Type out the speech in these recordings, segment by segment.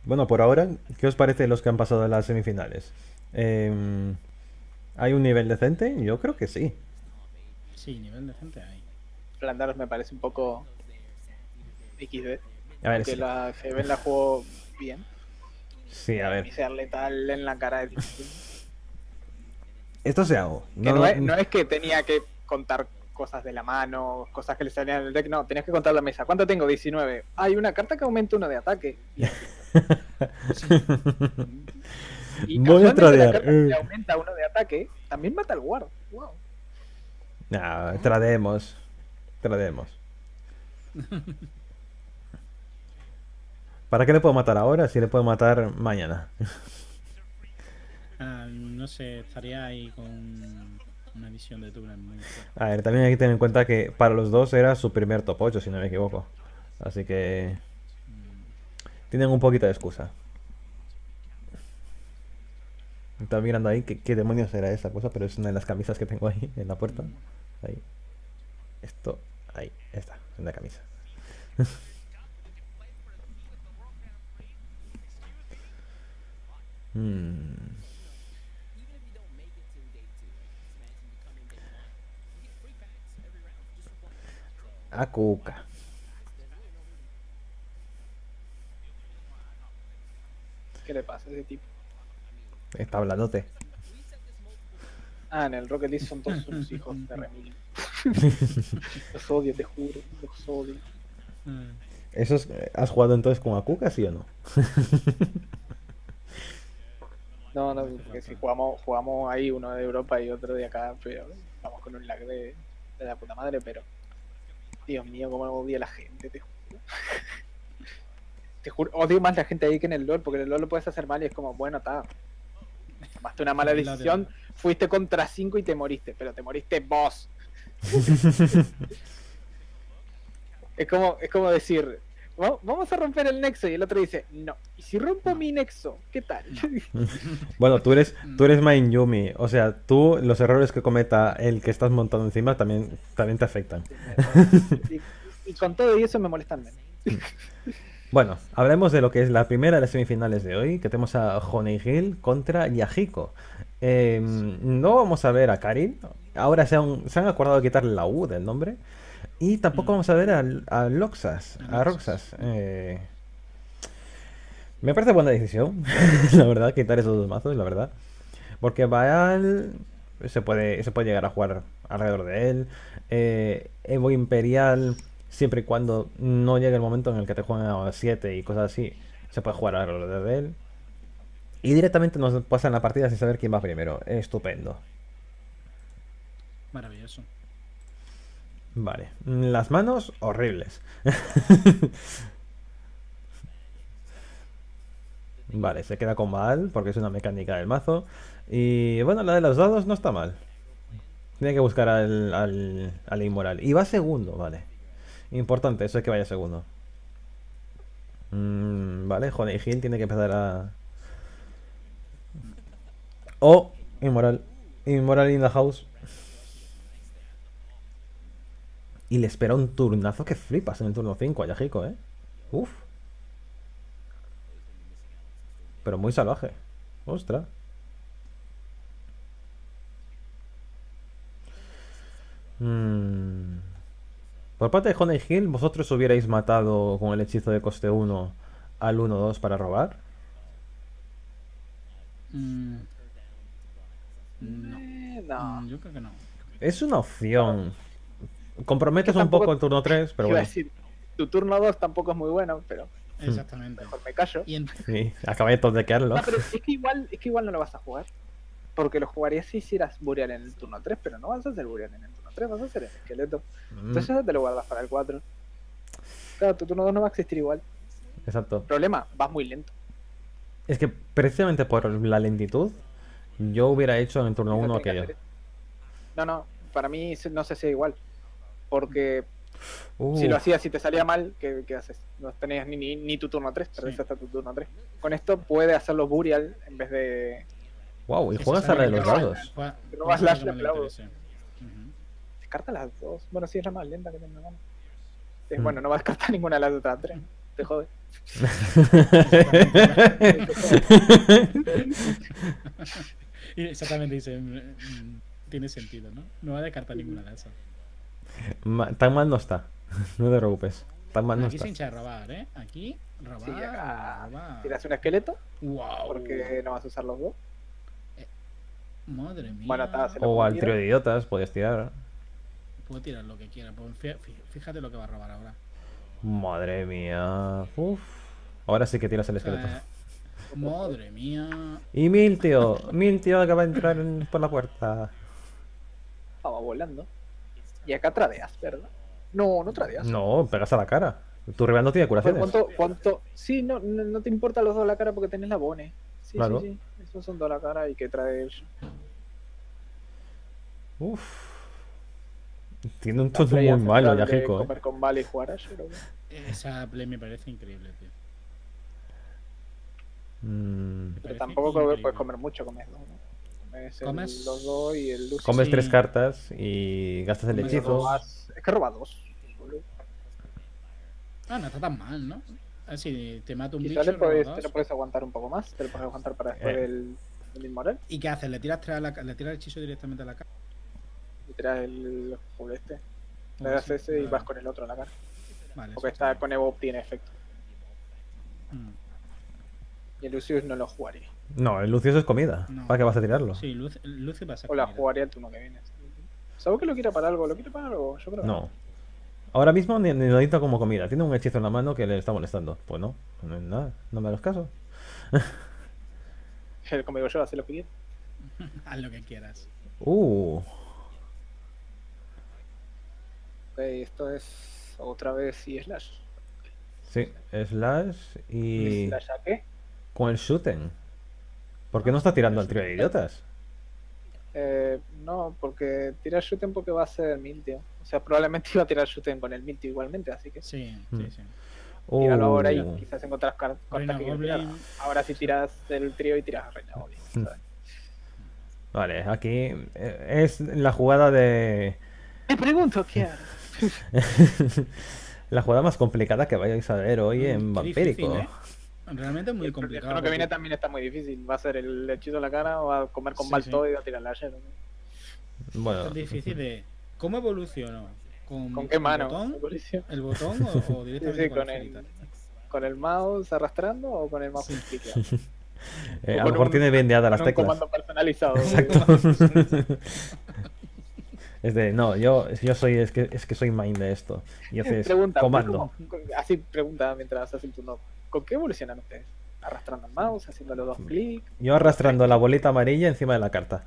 Bueno, por ahora, ¿qué os parece los que han pasado a las semifinales? Em, ¿Hay un nivel decente? Yo creo que sí. Sí, nivel decente hay. Flanders me parece un poco XD, A ver, aunque sí. la Feven la jugó bien. Sí, a A ver. mí ser letal en la cara es difícil. Esto se hago. Que No, no es que tenía que contar cosas de la mano, cosas que le salían en el deck, no, tenías que contar la mesa. ¿Cuánto tengo? 19. Hay una carta que aumenta uno de ataque. Bien. Y Voy a casualmente la tradear. carta que le aumenta uno de ataque también mata al guard. Wow. Nah, tradeemos. Tradeemos. ¿Para qué le puedo matar ahora si le puedo matar mañana? No sé, estaría ahí con una visión de Turan muy fuerte. A ver, también hay que tener en cuenta que para los dos era su primer top 8, si no me equivoco. Así que tienen un poquito de excusa. Estaba mirando ahí qué demonios era esa cosa, pero es una de las camisas que tengo ahí en la puerta. Ahí. Esto, ahí, está, en la camisa. Hmm. Akuka. ¿Qué le pasa a ese tipo? Está hablandote. Ah, en el Rocket League son todos sus hijos de Remil. Los odio, te juro, los odio. ¿Has jugado entonces con Akuka, sí o no? No, no, porque si jugamos ahí uno de Europa y otro de acá, pero vamos con un lag de la puta madre, pero Dios mío, cómo odia a la gente, te juro. Te juro, odio más la gente ahí que en el LoL, porque en el LoL lo puedes hacer mal y es como, bueno, está. Tomaste una mala decisión, fuiste contra 5 y te moriste, pero te moriste vos. Es como decir, vamos a romper el nexo, y el otro dice, no. ¿Y si rompo mi nexo? ¿Qué tal? Bueno, tú eres Main Yumi. O sea, tú, los errores que cometa el que estás montando encima también te afectan. Y con todo y eso me molestan menos. Bueno, hablemos de lo que es la primera de las semifinales de hoy, que tenemos a Honey Hill contra Yahiko. No vamos a ver a Karin. Ahora se han acordado de quitarle la U del nombre. Y tampoco vamos a ver a Loxas. A Roxas. Me parece buena decisión, la verdad, quitar esos dos mazos, la verdad. Porque Baal se puede llegar a jugar alrededor de él. Evo Imperial, siempre y cuando no llegue el momento en el que te juegan a 7 y cosas así, se puede jugar alrededor de él. Y directamente nos pasan la partida sin saber quién va primero. Estupendo. Maravilloso. Vale. Las manos, horribles. Vale, se queda con Baal porque es una mecánica del mazo. Y bueno, la de los dados no está mal. Tiene que buscar al inmoral. Y va segundo, vale. Importante, eso es que vaya segundo. Vale, Honey Hill tiene que empezar a... Oh, inmoral. Inmoral in the house. Y le espera un turnazo que flipas en el turno 5 a Yahiko, ¿eh? Uf. Pero muy salvaje. Ostras. Por parte de Honey Hill, ¿vosotros hubierais matado con el hechizo de coste 1 al 1-2 para robar? No. No. Yo creo que no. Es una opción. Que Comprometes un tampoco poco el turno 3, pero iba a bueno. decir, tu turno 2 tampoco es muy bueno, pero Exactamente. mejor me callo. Y en, Sí, acabé de tontequearlo. No, pero es que igual no lo vas a jugar. Porque lo jugarías si hicieras Burial en el turno 3, pero no vas a hacer Burial en el turno 3, vas a hacer el esqueleto. Entonces eso te lo guardas para el 4. Claro, tu turno 2 no va a existir igual. Exacto. Problema, vas muy lento. Es que precisamente por la lentitud, yo hubiera hecho en el turno Y no 1 tenés que aquello. hacer eso. No, para mí no se hace igual. Porque si lo hacías, si te salía mal, ¿qué haces? No tenías ni tu turno 3, perdés Sí. hasta tu turno 3. Con esto puede hacerlo Burial en vez de... Wow, y sí, juegas sí, a la de sí, los sí, dados. juega- Robas juega Lash lo que de le clavo. interese. Ujú. Descarta las dos. Bueno, sí, es la más lenta que tengo. Mm. Bueno, no va a descartar ninguna de las otras 3. Te jode. Y exactamente dice, tiene sentido, ¿no? No va a descartar ninguna de esas. Tan mal no está. No te preocupes. Tan mal no Aquí está. se hincha de robar, ¿eh? Aquí, robar, Sí, acá robar. tiras un esqueleto, Wow. porque no vas a usar los dos. Madre mía. Bueno, se lo O al puedo trío tirar. de idiotas, podías tirar. Puedo tirar lo que quiera. Pues fíjate lo que va a robar ahora. Madre mía. Uf. Ahora sí que tiras el O esqueleto. sea, madre mía. Y Miltio acaba de entrar por la puerta. Vamos volando. Y acá tradeas, ¿verdad? No, no tradeas. No, pegas a la cara. Tu rival no tiene curaciones. ¿Cuánto? Sí, no te importa los dos la cara porque tenés la bone. Sí, Claro. sí, sí. Esos son dos la cara y que trae ellos. Uf. Tiene un La tono play muy malo, ancestral de Yajiko, comer con Vale y jugar ayer, ¿o qué? Esa play me parece increíble, tío. Pero Parece tampoco increíble. puedes comer mucho, comes dos, ¿no? Comes- los dos y el Lucy. Comes Sí. 3 cartas y gastas el Comes hechizo. Es que roba dos. Solo. Ah, no está tan mal, ¿no? Así te mata un Quizás bicho, roba te dos. lo puedes aguantar un poco más. Te lo puedes aguantar para después del inmoral. ¿Y qué haces? ¿Le tiras, le tiras el hechizo directamente a la cara? Y tiras el full este. ¿O Le das así? ese y Vale. vas con el otro a la cara. Vale, Porque eso está con Evo obtiene efecto. Mm. Y el Lucius no lo jugaría. No, el Lucius es comida. No. ¿Para qué vas a tirarlo? Sí, Lucy va a ser O la comida. jugaría el turno que viene. ¿Sabes que lo quiere para algo? ¿Lo quiere para algo? Yo creo que No. Ahora mismo ni lo necesita como comida. Tiene un hechizo en la mano que le está molestando. Pues no, no es nada. No me hagas caso. Como digo yo, hace lo que quiere. Haz lo que quieras. Uh. Ok, esto es otra vez y slash. Sí, slash y ¿Slash a qué? con el shooting. ¿Por qué no está tirando al trío de idiotas? No, porque tirar shooting porque va a ser Miltio. O sea, probablemente iba a tirar shooting con el Miltio igualmente, así que Sí, Mm. sí, sí. tíralo ahora y Uh. quizás encontrás cartas Reina que quieras tirar. Goblin. Ahora sí tiras el trío y tiras a Reina Goblin. Mm. ¿sabes? Vale, aquí es la jugada de... Me pregunto qué hago. la jugada más complicada que vayáis a ver hoy en Qué difícil, Vampírico. ¿eh? Realmente es muy El complicado. turno que viene porque- también está muy difícil. Va a ser el hechizo a la cara o va a comer con Sí, Balto sí. y va a tirar la ayer. Bueno, Es difícil de... ¿Cómo evoluciono? ¿Con qué mano? ¿El botón o directamente Sí, con con la el- flechita? ¿Con el mouse arrastrando o con el mouse clickeado? a lo con mejor un- tiene vendeadas las Con un teclas. comando personalizado. Exacto. Es de, no, yo soy, es que soy main de esto. Y haces Pregunta, comando. así pregunta mientras haces el turno. ¿Con qué evolucionan ustedes? ¿Arrastrando el mouse, haciéndole dos clics? Yo arrastrando la bolita amarilla encima de la carta.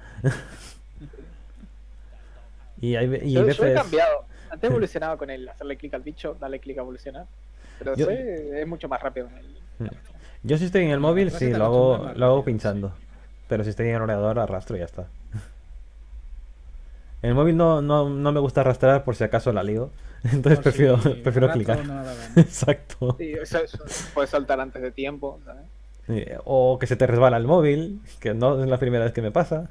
y Yo he veces... cambiado. Antes evolucionaba con el hacerle clic al bicho, darle clic a evolucionar. Pero Yo- después es mucho más rápido con el. Yo si estoy en el móvil, Creo que sí, te lo acostumbras hago, más lo hago rápido, pinchando. sí. Pero si estoy en el ordenador, arrastro y ya está. En el móvil no me gusta arrastrar por si acaso la lío. Entonces Por si prefiero arrastro clicar. donde no la ven. Exacto. Sí, eso puedes saltar antes de tiempo, ¿sabes? Sí, o que se te resbala el móvil, que no es la primera vez que me pasa.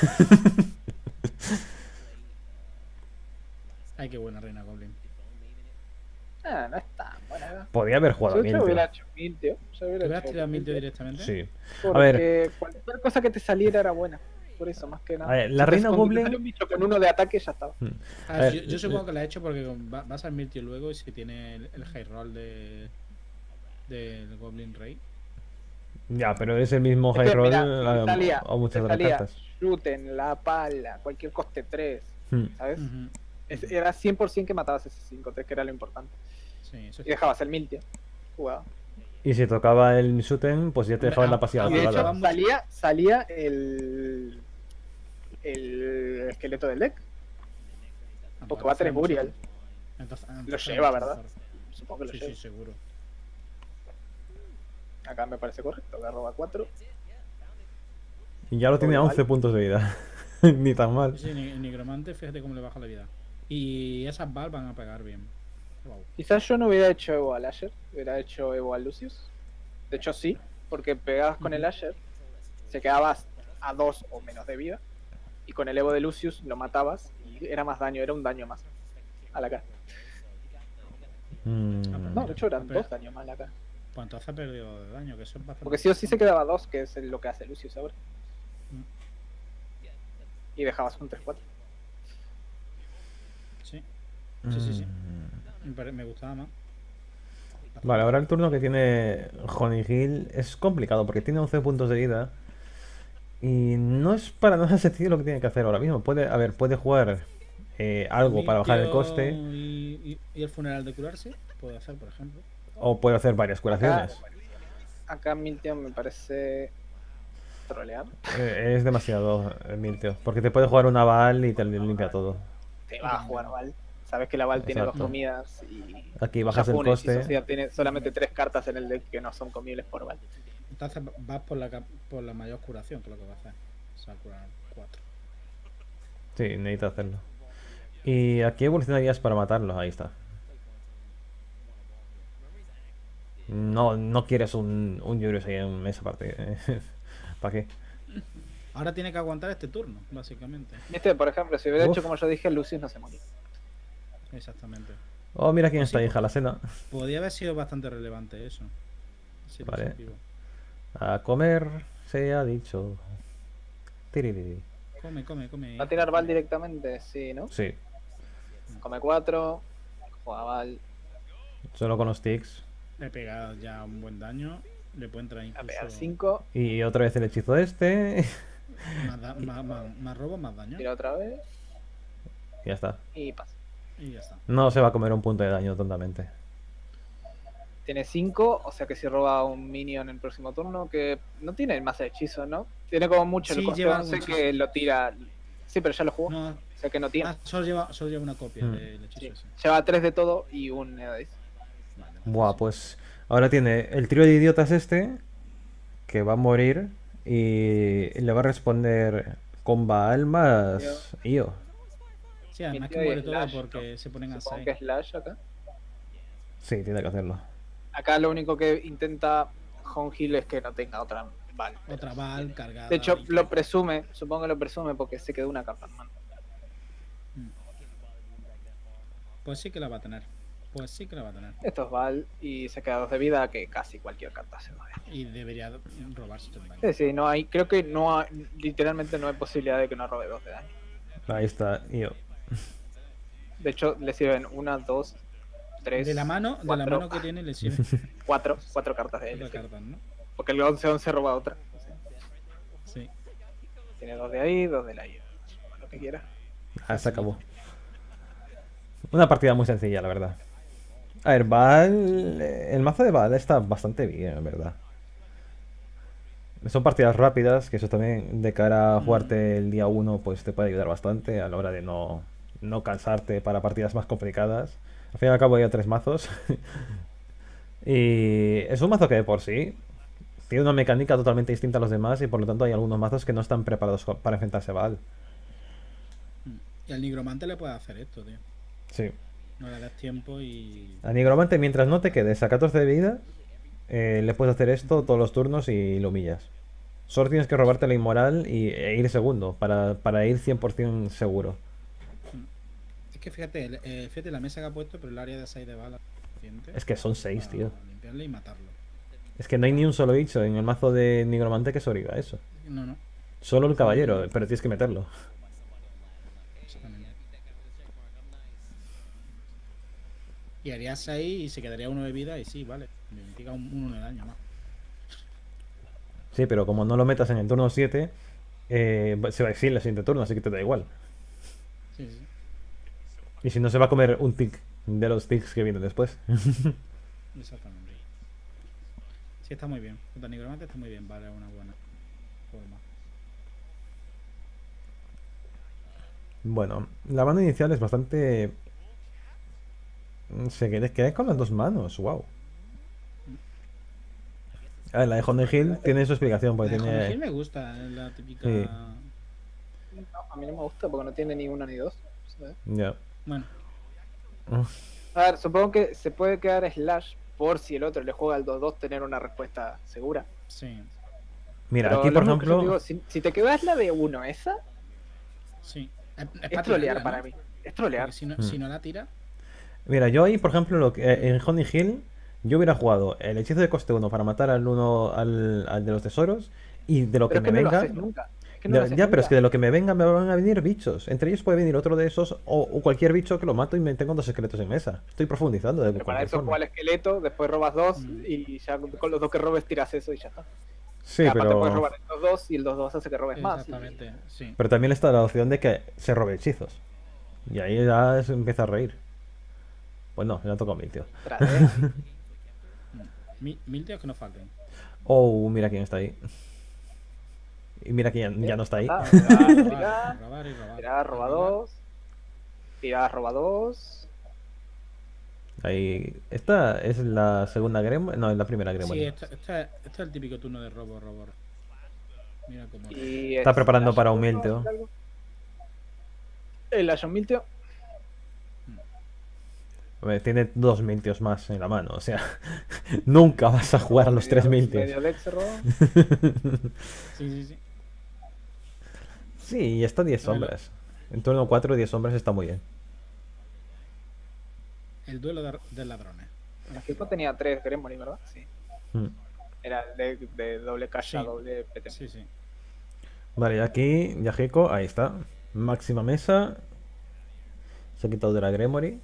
Ay, qué buena Reina Goblin. Ah, no es tan buena. Podía haber jugado a Yo te hubiera Miltio. hecho Miltio. Yo ¿Te hubiera hubieras hecho tirado Miltio Miltio, directamente? Sí. Porque A ver. cualquier cosa que te saliera era buena. Por eso, más que nada. A ver, la Si te- Reina cuando te Goblin- sale un bicho con uno de ataque ya estaba. Ah, A ver, yo supongo que la he hecho porque vas al Miltio luego y si tiene el high roll del Goblin Rey. Ya, pero es el mismo Es high que, roll mira, te salía, o muchas te otras salía cartas. Shooten, la pala, cualquier coste 3, Hmm. ¿sabes? Ujú. Era 100% que matabas ese 5-3, que era lo importante. Sí, eso Y sí. dejabas el Miltia. Jugaba. Y si tocaba el Shooten, pues ya te dejaba Hombre, la pasiva ah, Y de activada. hecho salía el esqueleto del deck. Porque va a tener Burial. Lo lleva, ¿verdad? Supongo que lo Sí, lleva. sí, seguro. Acá me parece correcto, que arroba 4. Y ya lo tiene a Igual. 11 puntos de vida. Ni tan mal. Sí, el nigromante, fíjate cómo le baja la vida. Y esas bal van a pegar bien. Wow. Quizás yo no hubiera hecho Evo al Asher, hubiera hecho Evo al Lucius. De hecho sí, porque pegabas con el Asher, se quedabas a 2 o menos de vida. Y con el Evo de Lucius lo matabas y era más daño, era un daño más a la cara. Mm. No, de hecho eran Espera. 2 daños más a la cara. Pues entonces ha perdido de daño, que eso es bastante. Porque sí o sí se quedaba 2, que es lo que hace Lucius ahora. Y dejabas un 3-4. Sí. Sí. Mm. Me gustaba más. Vale, ahora el turno que tiene Honey Hill es complicado porque tiene 11 puntos de vida. Y no es para nada sencillo lo que tiene que hacer ahora mismo. Puede jugar algo para bajar el coste. Y el funeral de curarse, puede hacer, por ejemplo. O puede hacer varias curaciones. Acá Miltio me parece trolear. Es demasiado Miltio. Porque te puede jugar una Val y te limpia todo. Te va a jugar Val. Sabes que la Val tiene 2 Exacto. comidas y Aquí bajas el Shafun, hechizo, coste. o sea, tiene solamente 3 cartas en el deck que no son comibles por Val. Entonces vas por la mayor curación, que es lo que va a hacer. O sea, curar 4. Sí, necesita hacerlo. Y aquí evolucionarías para matarlo. Ahí está. No quieres un Yurius ahí en esa parte. ¿Para qué? Ahora tiene que aguantar este turno, básicamente. Viste, por ejemplo, si hubiera Uf. hecho como yo dije, Lucius no se moría. Exactamente. Oh, mira quién está Sí, ahí, Jalacena. Podría haber sido bastante relevante eso. Sí, Vale. positivo. A comer se ha dicho. Tiririri. Come. ¿Va a tirar Val directamente? Sí, ¿no? Sí, Come 4, juega Val, solo con los tics. Le he pegado ya un buen daño. Le puede entrar a incluso pegar 5, Y otra vez el hechizo este. más robo, más daño. tira otra vez Ya está. y pasa. Y ya está. No se va a comer un punto de daño tontamente. Tiene 5, o sea que si roba un minion en el próximo turno, que no tiene más hechizo, ¿no? Tiene como mucho Sí, el coste lleva 11 mucho. que lo tira. Sí, pero ya lo jugó, No, o sea que no tiene. solo lleva una copia del hechizo Sí. ese. Lleva 3 de todo y un Edis. Vale, Buah, pues ahora tiene el trío de idiotas este. Que va a morir. Y le va a responder con Baal más Io. Sí, además que Metió muere ahí todo Slash, porque se ponen a Supongo 6. que es Slash acá. Sí, tiene que hacerlo. Acá lo único que intenta Honhill es que no tenga otra Val. Otra Val cargada. De hecho, y- lo presume, supongo que lo presume porque se quedó una carta en mano. Pues sí que la va a tener. Esto es Val y se queda 2 de vida, que casi cualquier carta se va a ver. Y debería robarse el daño. Sí, sí, no hay, creo que no hay, literalmente no hay posibilidad de que no robe 2 de daño. Ahí está, Io. De hecho, le sirven 1, 2, 3. De la mano que tiene le sirve 4 cartas de él. otra carta, ¿no? Porque el 11-11 roba otra. Sí. Tiene 2 de ahí, 2 de la I. Lo que quiera. Ah, se acabó. Una partida muy sencilla, la verdad. A ver, Val. El mazo de Val está bastante bien, en verdad. Son partidas rápidas, que eso también de cara a jugarte el día 1, pues te puede ayudar bastante a la hora de no cansarte para partidas más complicadas. Al fin y al cabo hay 3 mazos. Y es un mazo que de por sí tiene una mecánica totalmente distinta a los demás y por lo tanto hay algunos mazos que no están preparados para enfrentarse a Val. Y al nigromante le puede hacer esto, tío. Sí. No le das tiempo y. A Nigromante, mientras no te quedes a 14 de vida, le puedes hacer esto todos los turnos y lo humillas. Solo tienes que robarte la inmoral e ir segundo para ir 100% seguro. Es que fíjate la mesa que ha puesto, pero el área de 6 de bala. Es que son 6, para tío. limpiarle y matarlo. Es que no hay ni un solo bicho en el mazo de Nigromante que sobreviva a eso. No. Solo el caballero, pero tienes que meterlo. Exactamente. Y haría 6 y se quedaría 1 de vida y sí, vale. Le mitiga un 1 de daño más. Sí, pero como no lo metas en el turno 7, se va a exiliar el siguiente turno, así que te da igual. Sí. Y si no, se va a comer un tic de los tics que vienen después. Exactamente. Sí, está muy bien. Contra Nigromante está muy bien, vale, una buena forma. Bueno, la mano inicial es bastante... Se queda con las 2 manos, wow. A ver, la de Honda Hill tiene su explicación, porque La de Honey Hill tiene... me gusta, es la típica. Sí. No, a mí no me gusta porque no tiene ni 1 ni 2. ¿Sabes? Ya. Bueno, A ver, supongo que se puede quedar Slash por si el otro le juega al 2-2 tener una respuesta segura. sí. Mira, Pero aquí lo por mismo que yo ejemplo... digo, si te quedas la de 1 esa, Sí. Es es para trolear tirarla, para ¿no? mí. Es trolear. Porque si no, Mm. si no la tira, Mira, yo ahí, por ejemplo, en Honey Hill Yo hubiera jugado el hechizo de coste 1 para matar al uno al de los tesoros y de lo Pero que es me que no lo venga. haces nunca. Es que no lo haces Ya, pero es que nunca. de lo que me venga me van a venir bichos. Entre ellos puede venir otro de esos o cualquier bicho que lo mato y me tengo dos esqueletos en mesa. Estoy profundizando de Pero para cualquier eso forma. juega el esqueleto, después robas dos Mm. y ya con los dos que robes tiras eso y ya está. Sí, Y aparte puedes pero. robar estos dos y el 2-2 hace que robes más. Exactamente, sí. Pero también está la opción de que se robe hechizos. Y ahí ya se empieza a reír. Pues no, le ha tocado a mí, tío. Ostras, ¿eh? Mil tíos que no falten. Oh, mira quién está ahí. Y mira quién ya no está ahí. Robar, robar y robar. Tirar, roba dos. Tirar, roba dos. Ahí. Esta es la segunda Gremlin. No, es la primera Sí, Gremlin. este es el típico turno de robo, robo. Mira cómo. Y Está preparando Slash para un turno, Milteo. algo. El Ashon Milteo. Hombre, tiene dos Milteos más en la mano. O sea, nunca vas a jugar a los tres Milteos. Medio Lexero. Sí, sí, sí. Sí, y está 10 Bueno. sombras. En turno 4, 10 sombras está muy bien. El duelo de ladrones. El equipo tenía 3 Gremlin, ¿verdad? Sí. Mm. Era el de doble cash a Sí. doble PT. Sí, sí. Vale, y aquí, Yajeko, ahí está. Máxima mesa. Se ha quitado de la Gremory.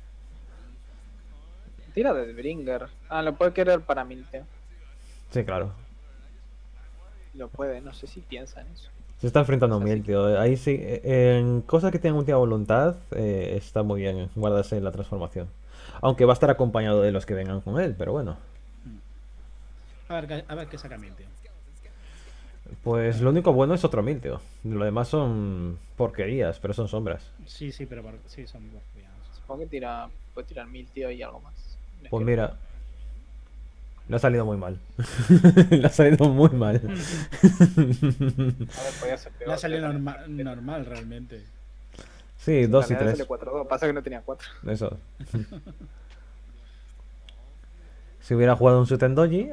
Tira de Bringer. Ah, lo puede querer para Milteo. Sí, claro. Lo puede, no sé si piensa en eso. Se está enfrentando a un O sea, Milteo. Ahí sí, en cosas que tienen última voluntad, está muy bien guardarse la transformación. Aunque va a estar acompañado de los que vengan con él, pero bueno. A ver qué saca Milteo. Pues lo único bueno es otro Milteo. Lo demás son porquerías, pero son sombras. Sí, sí, pero sí, son porquerías. Supongo que puede tirar Milteo y algo más. No es Pues que- mira, le ha salido muy mal. Le ha salido muy mal. A ver, podía ser peor. Le ha salido pero- normal realmente. Sí, En 2 y realidad 3. sale 4-2. Pasa que no tenía 4. Eso. Si hubiera jugado un Sutendoji,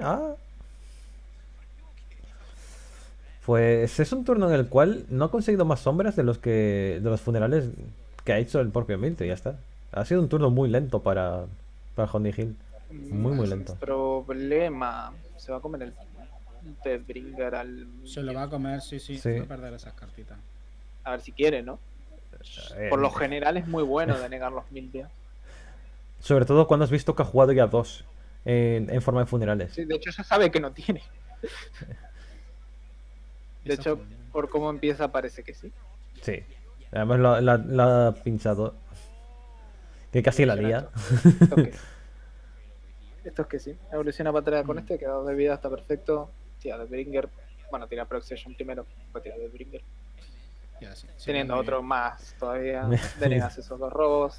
pues es un turno en el cual no ha conseguido más sombras de los funerales que ha hecho el propio Milteo, y ya está. Ha sido un turno muy lento para Honey Hill. Muy lento. Problema. Se va a comer el de Bringer al. Se lo va a comer, sí, sí. Sí. Va a perder esas cartitas. A ver si quiere, ¿no? Por lo general es muy bueno denegar los Milteo. Sobre todo cuando has visto que ha jugado ya dos en forma de funerales. Sí, de hecho ya sabe que no tiene. De Esa hecho, fue- por cómo empieza parece que sí. Sí. Además la ha pinchado. Que casi la lía. Esto es que, esto es que sí. Evoluciona para con este, queda 2 de vida, está perfecto. Tira de Bringer. Bueno, tira Proxession primero, después tira de Bringer. ya, sí, sí, Teniendo muy otro bien. más todavía. Denegas esos 2 robos.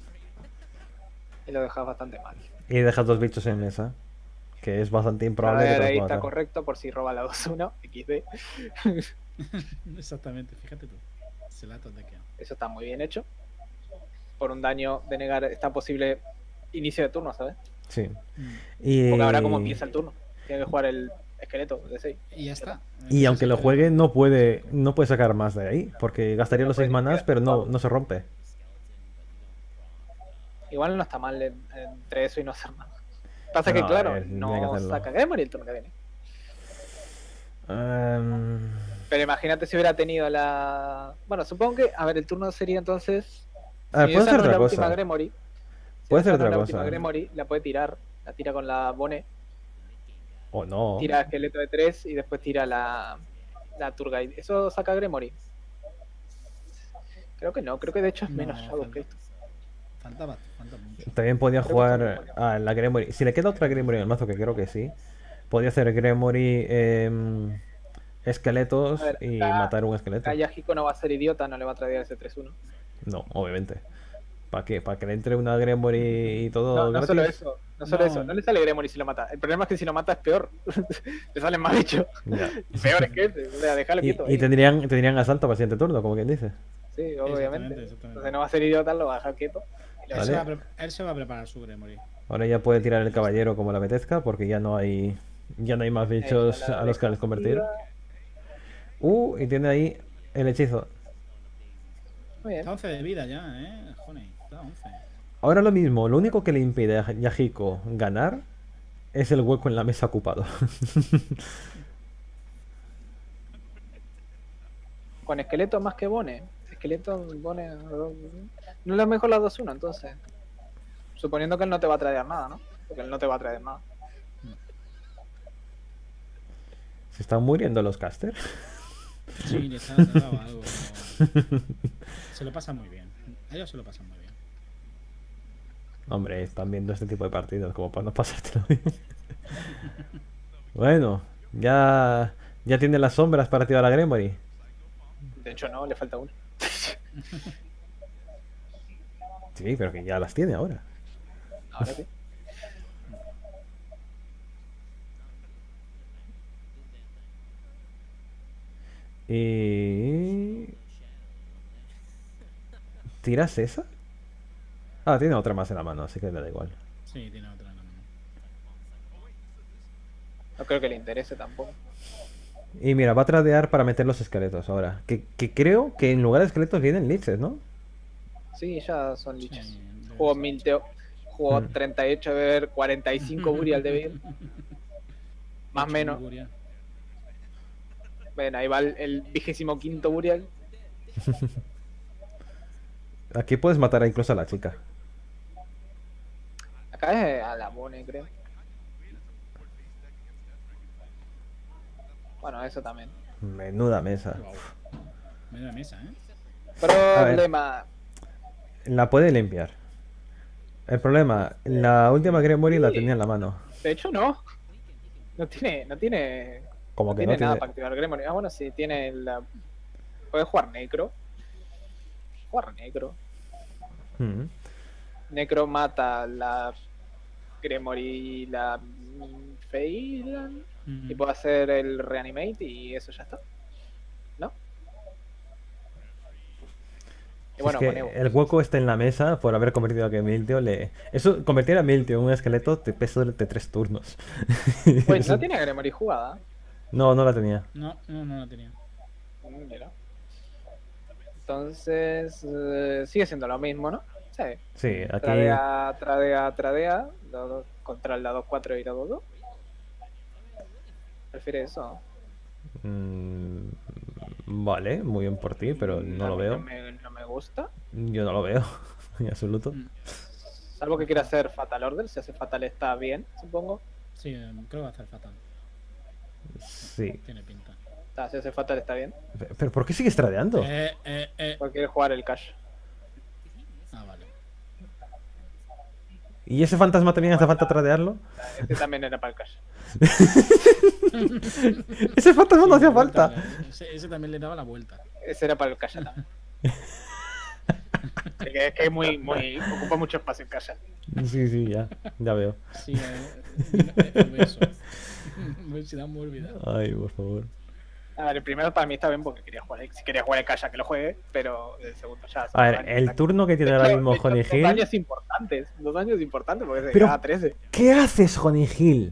Y lo dejas bastante mal. Y dejas dos bichos en mesa. Que es bastante A improbable que ver, te los ahí pueda está matar. correcto por si roba la 2-1. XD. Exactamente, fíjate tú. Se la totequea. Eso está muy bien hecho. Por un daño denegar está posible inicio de turno, ¿sabes? Sí. Mm. Y, Porque ahora como empieza el turno. Tiene que jugar el esqueleto de 6. Y ya está. y aunque lo juegue, no puede sacar más de ahí. Porque gastaría No los puede 6 manás, limpiar, pero no, claro. no se rompe. Igual no está mal entre eso y no hacer nada. Pasa No, que, claro, tiene que no hacerlo. saca Gremory el turno que viene. Em, Pero imagínate si hubiera tenido la. Bueno, supongo que. A ver, el turno sería entonces. a ver, si puede esa hacer no es otra la última cosa. Gremory. Puede esa hacer no es otra la última cosa. Gremory, la puede tirar. La tira con la Bone. O no. Tira esqueleto de 3 y después tira la Turgide. ¿Eso saca Gremory? Creo que no, creo que de hecho es No, menos Shadow falta. que esto. Falta mucho. También podía Creo que jugar también a la Gremory. Si le queda otra Gremory en el mazo, que creo que sí, podía hacer Gremory esqueletos A ver, y acá- matar un esqueleto. Acá Yahiko no va a ser idiota, no le va a traer ese 3-1. No, obviamente. ¿Para qué? ¿Para que le entre una Gremory y todo No, no gratis? solo eso, no solo No. eso, no le sale Gremory si lo mata. El problema es que si lo mata es peor. Le salen más bichos. Ya. Y peor es que ese, o sea, déjalo Y, quieto. y ahí. tendrían asalto para el siguiente turno, como quien dice. Sí, obviamente. Exactamente. Entonces no va a ser idiota, lo va a dejar quieto. Y lo Él, Vale. se va a él se va a preparar su Gremory. Ahora ya puede tirar el caballero como le apetezca, porque ya no hay más bichos la a los que les convertir. defensiva. Y tiene ahí el hechizo. Muy bien. Está 11 de vida ya, Honey. Está 11. Ahora lo mismo, lo único que le impide a Yahiko ganar Es el hueco en la mesa ocupado. Con esqueleto más que Bone. Esqueleto, Bone. No es lo mejor las 2-1, entonces. Suponiendo que él no te va a traer nada, ¿no? Porque él no te va a traer nada. ¿Se están muriendo los casters? Sí, le ha dado algo. Se lo pasa muy bien. A ellos se lo pasan muy bien. Hombre, están viendo este tipo de partidos como para no pasártelo bien. Bueno, ya tiene las sombras para tirar a Gremory. De hecho, no, le falta uno. Sí, pero que ya las tiene ahora. Ahora sí. Y... ¿Tiras esa? Ah, tiene otra más en la mano, así que le da igual. Sí, tiene otra en la mano. No creo que le interese tampoco. Y mira, va a tradear para meter los esqueletos ahora. Que creo que en lugar de esqueletos vienen liches, ¿no? Sí, ya son lichas. Sí, debe Jugó ser. Milteo. Jugó Mm. 38 de ver, 45 Burial de ver. Más o Ocho menos. Liguria. Ven, ahí va el 25º Burial. Aquí puedes matar incluso a la chica. Acá es a la Bone, creo. Bueno, eso también. Menuda mesa. Wow. Menuda mesa, ¿eh? Problema. La puede limpiar. El problema, la última Gremory la tenía en la mano. De hecho, no. No tiene Como no que tiene no nada tiene... para activar Gremory. Ah, bueno, sí, tiene la. Puede jugar Necro. Jugar Necro. Mm. Necro mata la Gremory y la Feyland. Y puede hacer el Reanimate y eso ya está. ¿No? Y Si bueno, es con que Evo. el hueco está en la mesa por haber convertido a que Milteo le... Eso, convertir a Milteo en un esqueleto te pesa durante 3 turnos. Pues no tiene Gremory jugada. No, no la tenía. No la tenía. Mira. Entonces, sigue siendo lo mismo, ¿no? Sí. Sí, aquí... Tradea. Contra la 2-4 y la 2-2. Prefiere eso. Mm, vale, muy bien por ti, pero no A lo mí veo. No me gusta. Yo no lo veo, en absoluto. Mm. Salvo que quiera hacer Fatal Order. Si hace Fatal está bien, supongo. Sí, creo que va a estar fatal. Sí. Tiene pinta. Si hace Fatal está bien. ¿Pero por qué sigues tradeando? Porque quiere jugar el Cash. Ah, vale. ¿Y ese fantasma también hace falta tradearlo? Este también era para el Cash. Ese fantasma no hacía la vuelta, falta. ese también le daba la vuelta. Ese era para el Cash también. Es que es muy. Ocupa mucho espacio el Cash. Sí, ya veo. Sí, el beso. Obesidad mórbida. Ay, por favor. A ver, el primero para mí está bien porque si quería jugar el Cash que lo juegue, pero el segundo ya. A ver, el turno que tiene ahora mismo Honey Dos Hill. daños importantes porque se Pero- gana 13. ¿Qué haces, Honey Hill?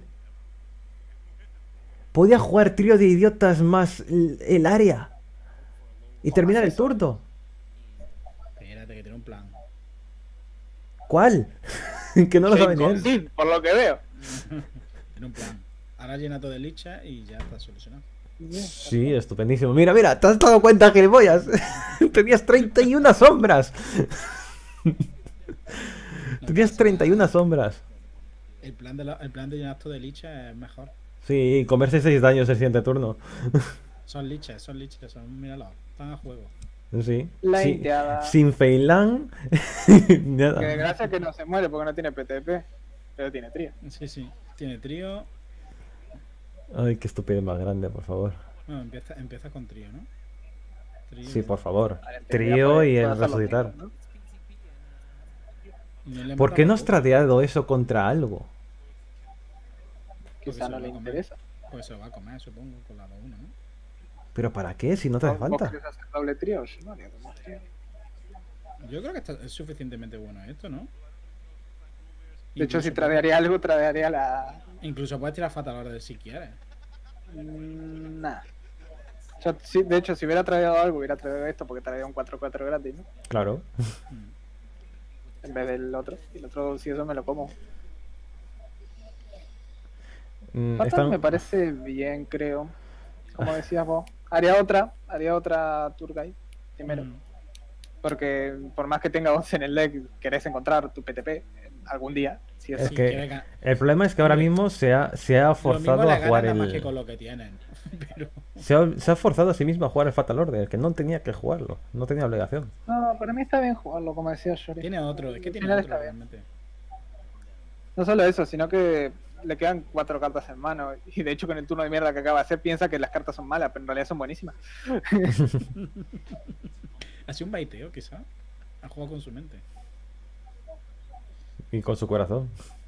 Podía jugar trío de idiotas más el área. Y terminar el turno. Espérate, que tiene un plan. ¿Cuál? Que no lo sabe ni él. Sí, por lo que veo. Tiene un plan. Ahora llena todo de licha y ya está solucionado. Sí, estupendísimo. Mira, ¿te has dado cuenta, gilipollas? Tenías 31 sombras. No Tenías pasa 31 nada. sombras. El plan de llenar todo de licha es mejor. Sí, comerse 6 daños el siguiente turno. Son liches, míralo, están a juego. Sí. La Sí, Inteada. sin Feilan. Que Nada. desgracia que no se muere porque no tiene PTP. Pero tiene trío. Sí, tiene trío. Ay, qué estupidez más grande, por favor. Bueno, empieza con trío, ¿no? Trío, Sí, por favor. Vale, en teoría Trío puede y el hacer los resucitar. mismos, ¿no? y no le ¿Por mata qué no los has dos, tradeado eso contra algo? Quizá no le interesa. Pues se lo va a comer, supongo, con la 2-1, ¿no? ¿Pero para qué? Si no te hace ¿Vos falta. querés hacer doble trío? Sí, no, haría doble trío. Yo creo que es suficientemente bueno esto, ¿no? De hecho, si Incluso tradearía algo, tradearía la. Incluso puedes tirar Fatal Order si quieres. Nah. Yo, sí, de hecho, si hubiera tradeado algo, hubiera tradeado esto porque traía un 4-4 gratis, ¿no? Claro. En vez del otro. Y el otro, si eso me lo como. Fatal están... me parece bien, creo. Como decías vos. Haría otra Tour Guide primero. Mm. Porque por más que tenga vos en el deck, querés encontrar tu PTP algún día. Sí o Es sí. que el problema es que ahora Hombre, mismo se ha Lo mismo forzado le a jugar ganan nada más que con el... lo que tienen. Pero Se ha forzado a sí mismo a jugar el Fatal Order, que no tenía que jugarlo, no tenía obligación. No, para mí está bien jugarlo, como decía Shori. tiene otro, es que Al tiene final otro está bien. realmente. No solo eso, sino que le quedan 4 cartas en mano. Y de hecho, con el turno de mierda que acaba de hacer, piensa que las cartas son malas, pero en realidad son buenísimas. Ha sido un baiteo, quizá. Ha jugado con su mente. Y con su corazón.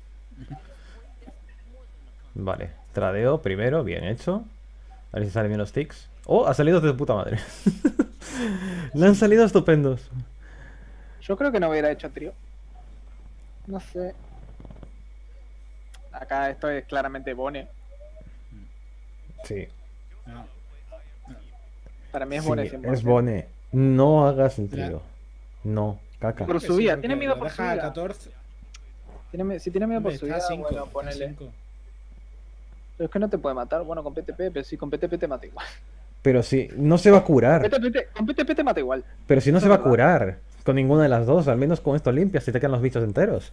Vale, tradeo primero, bien hecho. A ver si salen bien los ticks. ¡Oh! Ha salido de puta madre. Le han salido estupendos. Yo creo que no hubiera hecho trío. No sé. Acá esto es claramente Bone. Sí, No. Para mí es sí, Bone 100%. es Bone. No hagas el trío. No, caca. Por Que su sí, vida, porque tiene miedo lo por su deja a vida. 14. Si tiene miedo por Hombre, su está vida, a 5. bueno, ponele. Pero es que no te puede matar. Bueno, con PTP, pero si con PTP te mata igual. Pero si no se va a curar. Con PTP te mata igual. Pero si no Eso se va es a verdad. curar con ninguna de las dos, al menos con esto limpias, si te quedan los bichos enteros.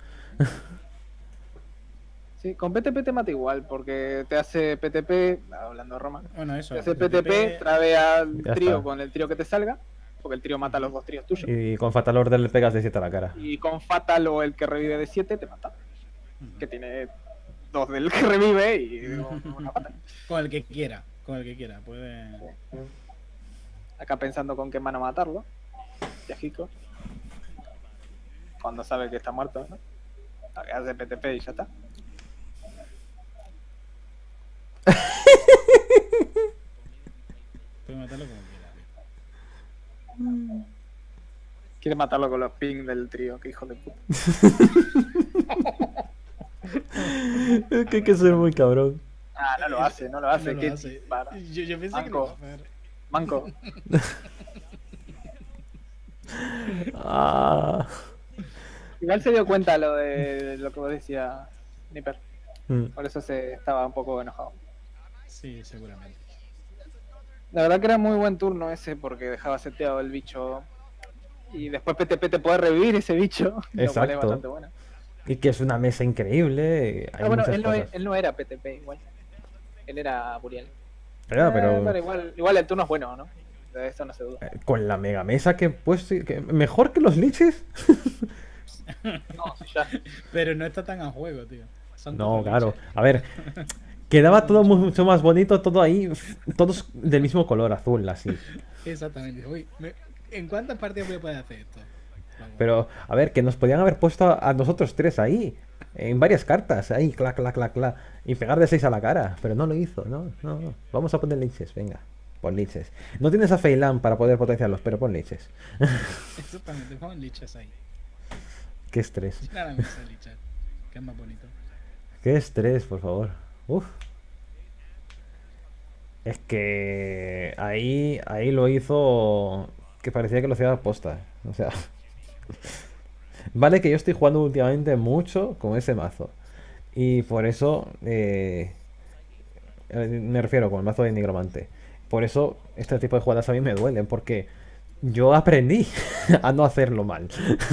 Sí, con PTP te mata igual, porque te hace PTP, hablando de Roma, Bueno, eso. te hace PTP, trae al Ya trío está. con el trío que te salga, porque el trío mata a los 2 tríos tuyos. Y con Fatal Order le pegas de 7 a la cara. Y con Fatal o el que revive de 7 te mata. Ujú. Que tiene 2 del que revive y una Fatal. Con el que quiera. Con el que quiera. Puede. Acá pensando con qué mano matarlo. Yajico. Cuando sabe que está muerto, ¿no? Hace PTP y ya está. Puede matarlo como quiera, tío. Quiere matarlo con los ping del trío, que hijo de puta. Es que hay que ser muy cabrón. Ah, no lo hace, no lo hace. No ¿Qué lo hace. para? Yo pensé que lo iba a hacer. Manco. Ah. Igual se dio cuenta lo de lo que vos decías, Nipper. Mm. Por eso se estaba un poco enojado. Sí, seguramente. La verdad que era muy buen turno ese porque dejaba seteado el bicho. Y después PTP te puede revivir ese bicho. Lo cual es Exacto. bastante bueno. Y que es una mesa increíble. Hay Ah, bueno, muchas él cosas. no era PTP igual. Él era Burial. Ya, pero igual el turno es bueno, ¿no? De eso no se duda. con la mega mesa que pues mejor que los liches. No, sí, ya. Pero no está tan a juego, tío. Son No, cuatro claro. leches. A ver, quedaba todo mucho más bonito, todo ahí, todos del mismo color, azul, así. Exactamente. Uy, ¿en cuántas partidas voy a poder hacer esto? Vamos. Pero, a ver, que nos podían haber puesto a nosotros tres ahí, en varias cartas, ahí, clac, clac, clac, clac, y pegar de 6 a la cara, pero no lo hizo, no, no, no. Vamos a poner liches, venga, pon liches. No tienes a Feilan para poder potenciarlos, pero pon liches. Exactamente, pongan lichas ahí. Qué estrés, Llena la mesa de lichas. Que es más bonito. qué estrés, por favor. Uf. Es que ahí lo hizo que parecía que lo hacía a posta. O sea, vale que yo estoy jugando últimamente mucho con ese mazo. Y por eso me refiero con el mazo de Nigromante. Por eso este tipo de jugadas a mí me duelen, porque yo aprendí a no hacerlo mal.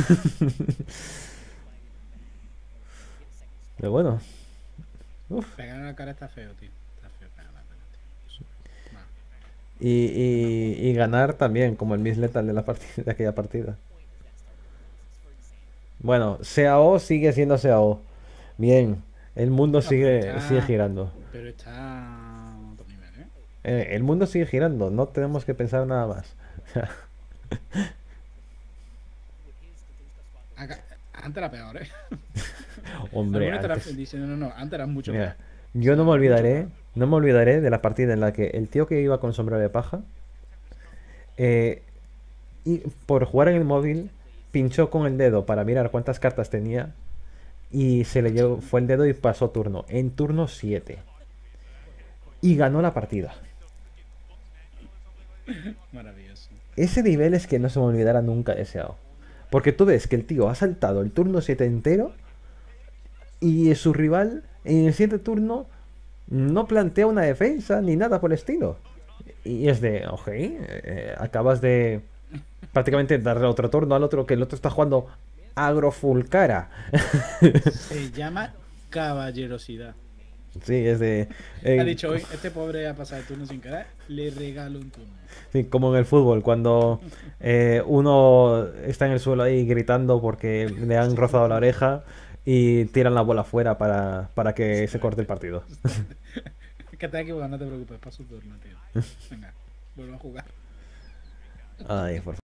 Pero bueno. Uf. Pegar en la cara está feo, tío. Está feo pegar en la cara, tío. Mal. Y ganar también, como el Miss Lethal de, de aquella partida. Bueno, SAO sigue siendo SAO. Bien, el mundo sigue girando. Pero está a otro nivel, ¿eh? El mundo sigue girando, no tenemos que pensar nada más. Antes era peor, ¿eh? Hombre, Algunos estarán antes... diciendo, no, antes era mucho Mira, peor. yo no me Mucho olvidaré, peor. no me olvidaré de la partida en la que el tío que iba con sombrero de paja, y por jugar en el móvil, pinchó con el dedo para mirar cuántas cartas tenía y se le llevó, fue el dedo y pasó turno, en turno 7. Y ganó la partida. Maravilloso. Ese nivel es que no se me olvidará nunca de SAO. Porque tú ves que el tío ha saltado el turno 7 entero y su rival en el siguiente turno no plantea una defensa ni nada por el estilo. Y es de, ok, acabas de prácticamente darle otro turno al otro, que el otro está jugando agrofulcara. Se llama caballerosidad. Sí, es de... Ha dicho hoy, este pobre ha pasado el turno sin querer, le regalo un turno. sí, como en el fútbol, cuando uno está en el suelo ahí gritando porque le han rozado la oreja y tiran la bola fuera para que se corte el partido. Que te has equivocado, no te preocupes, paso tu turno, tío. Venga, vuelvo a jugar. Ay, por